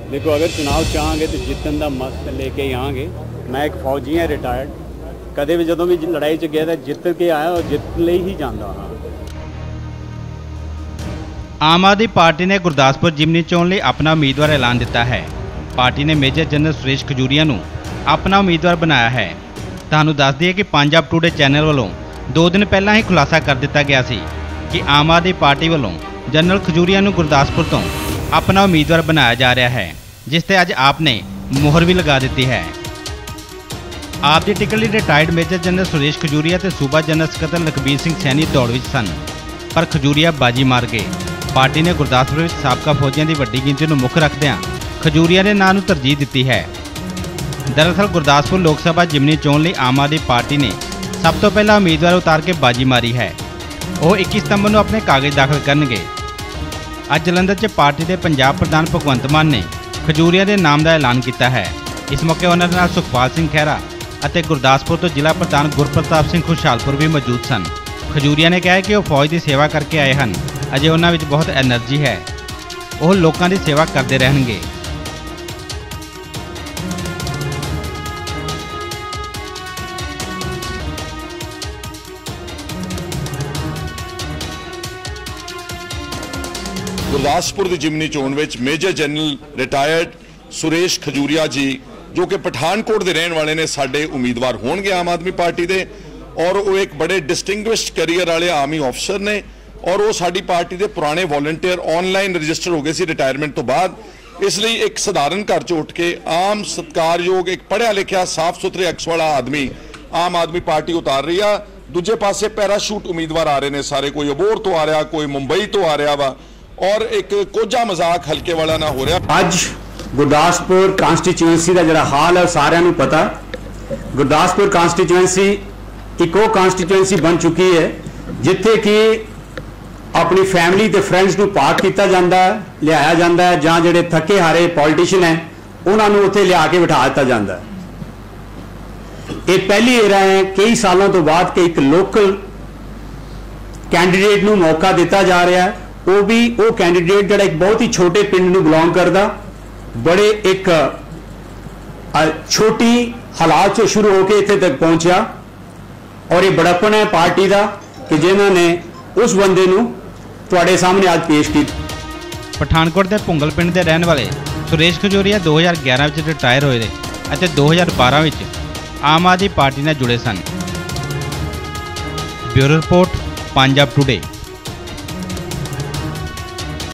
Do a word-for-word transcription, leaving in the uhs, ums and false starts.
देखो अगर चुनाव चाहेंगे तो जितन का मस्त लेके ही आएंगे। मैं एक फौजी हाँ रिटायर्ड, कदे भी जो भी लड़ाई च गया जित के आया और जित ले ही जाता हाँ। आम आदमी पार्टी ने गुरदासपुर जिमनी चोण ਲਈ अपना उम्मीदवार ऐलान दिता है। पार्टी ने मेजर जनरल सुरेश खजूरिया ਨੂੰ अपना उम्मीदवार बनाया है। ਤੁਹਾਨੂੰ ਦੱਸ ਦਈਏ कि पंजाब टूडे चैनल ਵੱਲੋਂ दो दिन पहला ही खुलासा कर दिता गया सी कि आम आदमी पार्टी ਵੱਲੋਂ जनरल खजूरिया ਨੂੰ गुरदासपुर तो अपना उम्मीदवार बनाया जा रहा है, जिस ते अज आप ने मुहर भी लगा दी है। आप की टिकट लिए retired major general Suresh Khajuria ते सूबा जनरल सकत्तर लखबीर सिंह सैनी दौड़ विच सन, पर खजूरिया बाजी मार गए। पार्टी ने गुरदासपुर में साबका फौजियों की वड्डी गिनती को मुख रखद्या खजूरिया के नाम को तरजीह दी है। दरअसल गुरदासपुर लोक सभा जिमनी चोण ਲਈ आम आदमी पार्टी ने सब तो पहला उम्मीदवार उतार के बाजी मारी है। वो इक्कीस सितंबर को अपने कागज दाखिल करेंगे। अज जलंधर च पार्टी के पंजाब प्रधान भगवंत मान ने खजूरिया के नाम का ऐलान किया है। इस मौके उन्होंने नाल सुखपाल सिंह खैरा और गुरदासपुर तो जिला प्रधान गुरप्रताप सिंह खुशहालपुर भी मौजूद सन। खजूरिया ने कहा कि वो फौज की सेवा करके आए हैं, अजे उन्हां विच बहुत एनर्जी है, वो लोगों की सेवा करते रहेंगे। गुरदासपुर की जिमनी चोण विच major general retired Suresh Khajuria ji जो कि पठानकोट के रहने वाले ने साडे उम्मीदवार होणगे आम आदमी पार्टी के, और वो एक बड़े डिस्टिंग्विश्ड करियर वाले आर्मी ऑफिसर ने, और वो साडी पार्टी के पुराने वॉलंटियर ऑनलाइन रजिस्टर हो गए सी रिटायरमेंट तो बाद। इसलिए एक सधारण घर च उठ के आम सत्कारयोग एक पढ़िया लिखिया साफ सुथरे अक्स वाला आदमी आम आदमी पार्टी उतार रही है। दूजे पासे पैराशूट उम्मीदवार आ रहे हैं सारे, कोई अबोहर तो आ रहा, कोई मुंबई तो आ रहा वा, और एक कोझा मजाक हल्के वाला ना हो रहा। अज गुरदासपुर कांस्टिट्यूएंसी का जरा हाल है सारिਆਂ ਨੂੰ पता। गुरदासपुर कांस्टिट्यूएंसी एक वो कांस्टिट्यूएंसी बन चुकी है जिथे कि अपनी फैमिली ते फ्रेंड्स ਨੂੰ पार्क किया जाता है, लिया जाता है, ਜਾਂ ਜਿਹੜੇ थके हारे पॉलिटिशियन है उन्होंने उत्थे लिया के बिठा दिता जाता है। ये पहली एरा है कई सालों तो बाद कि एक लोकल कैंडीडेट ਨੂੰ मौका दिता जा रहा है। वो भी वो कैंडीडेट जरा एक बहुत ही छोटे पिंड ਨੂੰ बिलोंग करता, बड़े एक छोटी हालात से शुरू होकर इतने तक पहुंचा, और ये बड़प्पन है पार्टी का कि जिन्होंने उस बंदे नूं तुहाडे सामने आज पेश किया। पठानकोट के भुंगल पिंड के रहने वाले सुरेश खजूरिया दो हज़ार ग्यारह में रिटायर होए और दो हज़ार बारह में आम आदमी पार्टी ने जुड़े सन। Bureau report Punjab today.